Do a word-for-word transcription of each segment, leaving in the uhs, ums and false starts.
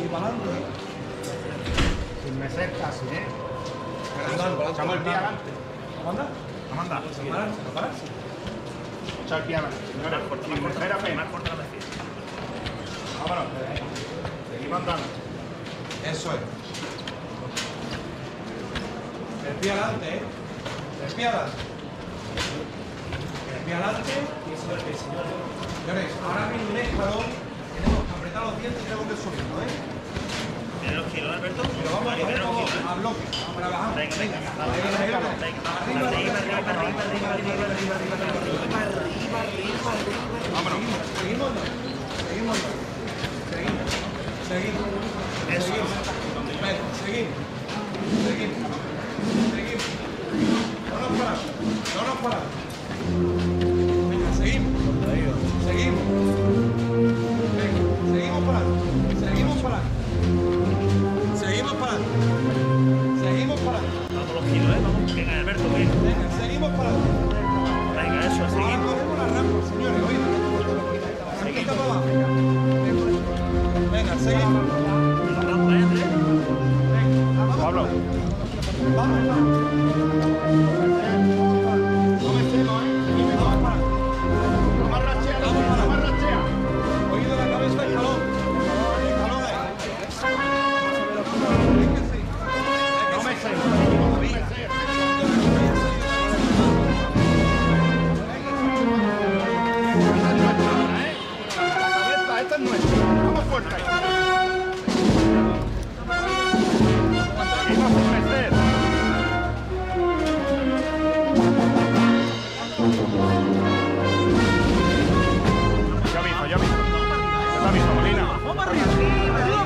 para adelante. Sin meser casi, ¿eh? Echamos el pie adelante. ¿Cómo anda? ¿Cómo anda? No pararse, no pararse. Echa el pie adelante. Señores, sin meser apenas. Vámonos. Seguimos andando. Eso es. El pie adelante, ¿eh? El pie adelante. El pie adelante. Y eso es el pie, señores. Señores, ahora mismo un escalón. Tenemos que apretar los dientes y tenemos que subirlo, ¿eh? ¿Tienes los kilos, Alberto? Pero vamos a poner como a bloque. Para bajar. Venga, venga. Venga, venga. Arriba, arriba, arriba, arriba, arriba, arriba, arriba, arriba, arriba, arriba. Vámonos. Seguimos andando. Seguimos andando. Seguimos. Seguimos. Eso. Venga, seguimos. Seguimos. Seguimos. No nos paramos. No nos paramos. Venga, seguimos. Seguimos. Venga, seguimos para adelante. Seguimos para adelante. Seguimos para adelante. Seguimos para adelante. Vamos los kilos, ¿eh? Vamos. Venga, Alberto, venga. Venga, seguimos para adelante. Venga, eso, Ahora seguimos. cogemos la rampa, señores. Oído. Rampita para abajo. Venga, seguimos. La rampa, ¿eh, Andrés? Venga, vamos. Pablo. Vamos, vamos. No mesemos, ¿eh? Seguimos. Vamos para adelante. No más rachea, no Vamos para más rachea. Oído la cabeza, escalón. Escalón ahí. Es que sí. No mesemos. No mesemos. Esta es nuestra. Vamos fuerte ahí. Seguimos sin meter. Ya mismo, ya mismo. Ya mismo, Molina. Vamos arriba, arriba, arriba.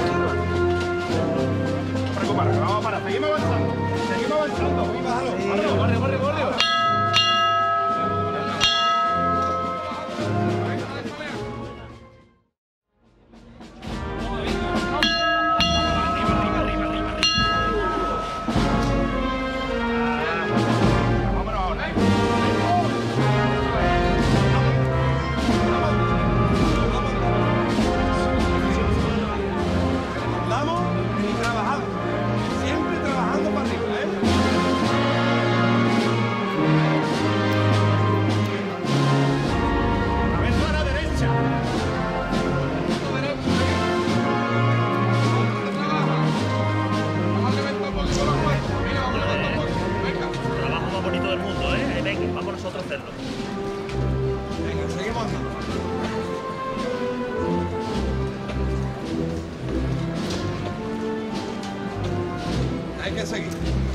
No te preocupes, que vamos para. Seguimos avanzando. Seguimos avanzando. Bájalo. Corre, corre, corre, corre. Vámonos ahora. Andamos y trabajando. Siempre trabajando para arriba, ¿eh? A ver, tú a la derecha. Trabajo más bonito del mundo, ¿eh? Venga, vamos nosotros a hacerlo. Venga, seguimos andando. Hay que seguir.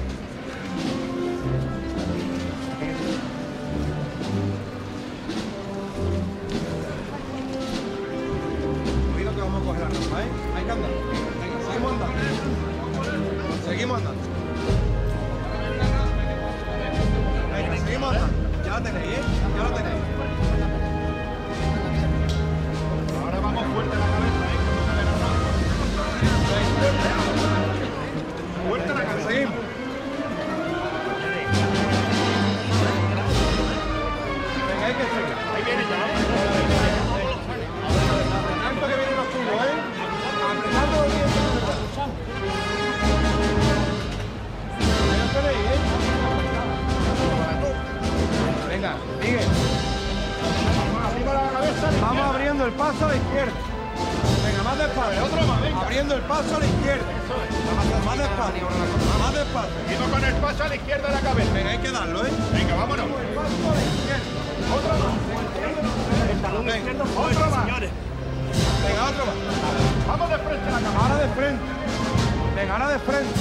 Cuidado que vamos a coger la rampa, ¿eh? Hay que andar. Venga, seguimos andando. Seguimos andando. Venga, seguimos andando. Ya la tenéis, ¿eh? Ya la tenéis. Ahora vamos fuerte a la cabeza, ¿eh? Fuerte a la cabeza. Seguimos. Venga, hay que seguir. Ahí viene ya. Tanto que vienen los tuyos, ¿eh? Apretando bien. Ahí lo tenéis, ¿eh? Venga, sigue. Arriba la cabeza. Vamos abriendo el paso a la izquierda. Venga, más despacio. Otro más, venga. Abriendo el paso a la izquierda. Más despacio. Más despacio. Seguimos con el paso a la izquierda de la cabeza. Venga, hay que darlo, ¿eh? Venga, vámonos. El paso a la izquierda. Otro más. Venga, Otro más. Señores, venga, otro más. Vamos de frente a la cabeza. Ahora de frente. Venga, ahora de frente.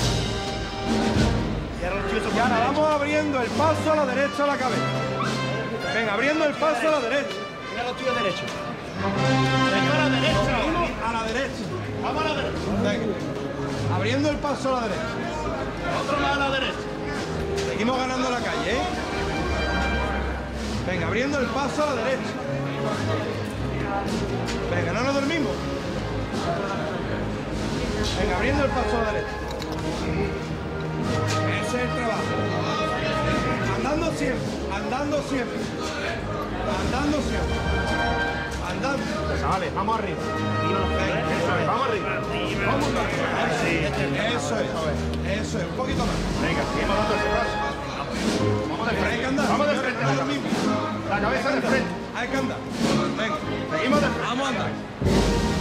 y ahora los chicos se Y ahora vamos abriendo el paso a la derecha a la cabeza. Venga, abriendo el paso a la derecha. Mira los tuyos derechos. Venga, a la derecha. Seguimos a la derecha. Vamos a la derecha. Venga. Abriendo el paso a la derecha. Otro más a la derecha. Seguimos ganando la calle, ¿eh? Venga, abriendo el paso a la derecha. Venga, no nos dormimos. Venga, abriendo el paso a la derecha. Ese es el trabajo. Andando siempre, andando siempre. Andando siempre. andando. Vale, vamos arriba. Eso es, vamos arriba. Vamos andando. Eso es, eso es, un poquito más. Venga, seguimos dando ese paso. Vamos de Hay que frente. andar. Vamos de frente. Ahora mismo. La cabeza de frente. Hay que andar. Venga. Seguimos de frente. Vamos a andar.